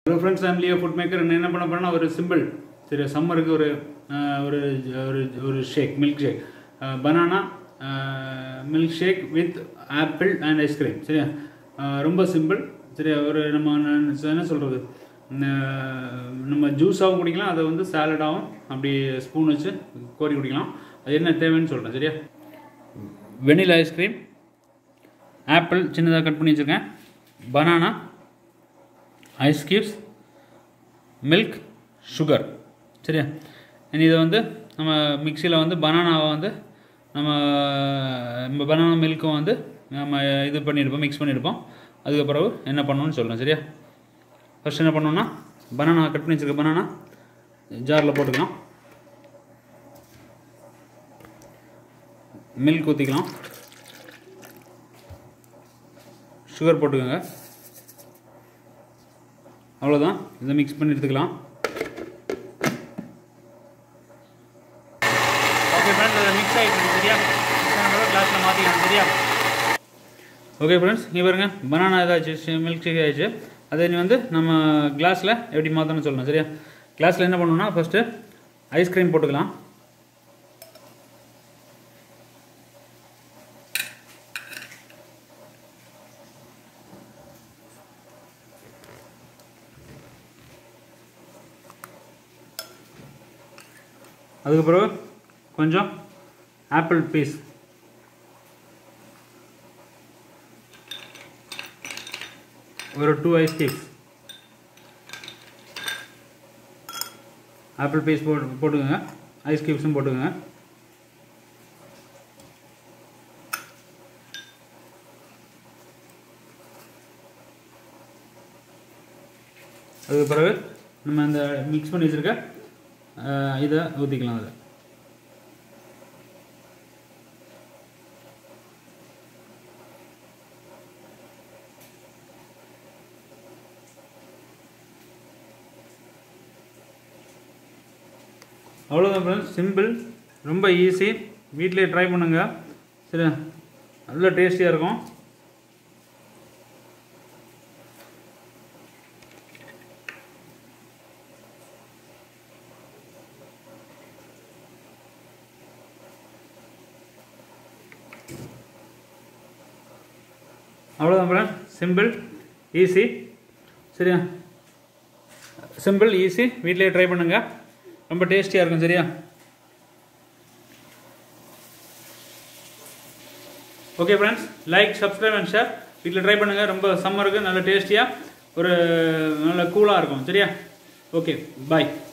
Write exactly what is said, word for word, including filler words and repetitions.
Hello friends, I am Leo Foodmaker. And என்ன பண்ண போறேன்னா ஒரு சிம்பிள் சரி சம்மருக்கு ஒரு ஒரு ஒரு shake milk shake banana milk shake with apple and ice cream சரியா ரொம்ப சிம்பிள் சரியா ஒரு நம்ம என்ன சொல்கிறது நம்ம ஜூஸாகவும் குடிக்கலாம் அதை வந்து சாலடாகவும் அப்படி ஸ்பூன் வச்சு கோரி குடிக்கலாம் அது என்ன தேவைன்னு சொல்கிறேன் சரியா வெனிலா ஐஸ்கிரீம் ஆப்பிள் சின்னதாக கட் பண்ணி வச்சுருக்கேன் banana ice cubes milk sugar சரியா இதை வந்து நம்ம மிக்சியில் வந்து பனானாவை வந்து நம்ம நம்ம பனானா மில்க்கும் வந்து நம்ம இது பண்ணியிருப்போம் மிக்ஸ் பண்ணியிருப்போம் அதுக்கப்புறம் என்ன பண்ணணும்னு சொல்கிறேன் சரியா ஃபஸ்ட் என்ன பண்ணணும்னா பனானா கட் பண்ணி வச்சுருக்க பனானா ஜாரில் போட்டுக்கலாம் மில்க் ஊற்றிக்கலாம் சுகர் போட்டுக்கோங்க அவ்வளோதான் இதை மிக்ஸ் பண்ணி எடுத்துக்கலாம் ஓகே ஃப்ரெண்ட்ஸ் அதை மிக்ஸ் ஆகிட்டு சரியா கிளாஸில் மாற்றிக்கலாம் சரியா ஓகே ஃப்ரெண்ட்ஸ் நீ பாருங்க பனானா இதாச்சு மில்க் ஷேக் ஆகிடுச்சு அதை நீ வந்து நம்ம கிளாஸில் எப்படி மாற்றணும்னு சொல்லணும் சரியா கிளாஸில் என்ன பண்ணணும்னா ஃபஸ்ட்டு ஐஸ்கிரீம் போட்டுக்கலாம் அதுக்கப்புறம் கொஞ்சம் ஆப்பிள் பீஸ் ஒரு two ice cubes apple piece போட்டு போட்டுக்கோங்க ஐஸ் கியூப்ஸும் போட்டுக்கோங்க அதுக்கு பிறகு நம்ம அந்த மிக்ஸ் பண்ணி வச்சுருக்க இதை ஊற்றிக்கலாம் அதை அவ்வளோதான் ஃப்ரெண்ட்ஸ் சிம்பிள் ரொம்ப ஈஸி வீட்டிலே ட்ரை பண்ணுங்கள் சரி நல்ல டேஸ்டியாக இருக்கும் அவ்வளோதான் ஃப்ரெண்ட் சிம்பிள் ஈஸி சரியா சிம்பிள் ஈஸி வீட்டிலே ட்ரை பண்ணுங்கள் ரொம்ப டேஸ்டியாக இருக்கும் சரியா okay friends like subscribe and share வீட்டில் ட்ரை பண்ணுங்கள் ரொம்ப சம்மருக்கு நல்ல டேஸ்டியாக ஒரு நல்ல கூலாக இருக்கும் சரியா ஓகே பாய்